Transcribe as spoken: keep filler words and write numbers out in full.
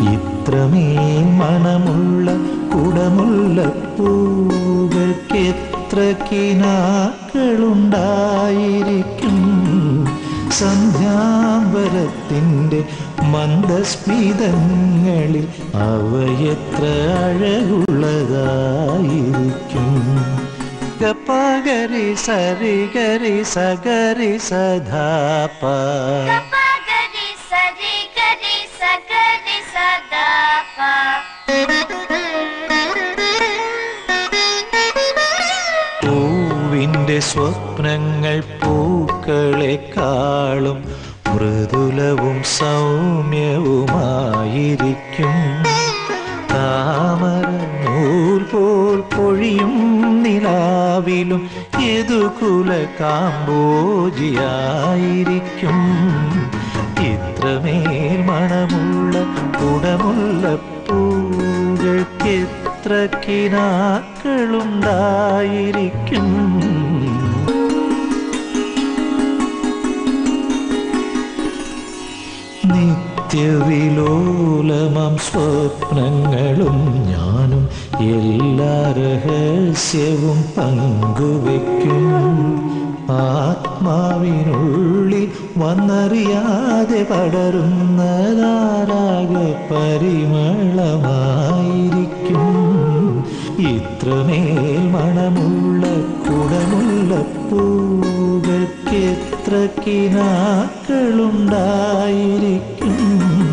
ഇത്രമേൽ മണമുള്ള കുടമുല്ലപ്പൂകൾക്ക് എത്ര കിനാക്കളുണ്ടായിരിക്കും. സന്ധ്യാംബരത്തിൻ്റെ മന്ദസ്മിതങ്ങളിൽ അവയെത്ര അഴകുള്ളതായിരിക്കും. ഗപഗരി സരിഗരി സഗരി സധാപ പൂവിൻ്റെ സ്വപ്നങ്ങൾ പൂക്കളെക്കാളും മൃദുലവും സൗമ്യവുമായിരിക്കും. താമര നൂൽ പോൽ പൊഴിയും നിലാവിലും യദുകുല കാമ്പോജിയായിരിക്കും. ഇത്രമേൽ മണമുള്ള കുടമുല്ലപ്പൂകൾക്ക് എത്ര കിനാക്കളുണ്ടായിരിക്കും. നിത്യവിലോലമം സ്വപ്നങ്ങളും ഞാനും എല്ലാ രഹസ്യവും പങ്കുവയ്ക്കും. ആത്മാവിനുള്ളിൽ വന്നറിയാതെ പടരുന്നതാരാഗ പരിമളമായിരിക്കും. ഇത്രമേൽ മണമുള്ള കുടമുല്ലപ്പൂകൾക്ക് എത്ര കിനാക്കളുണ്ടായിരിക്കും.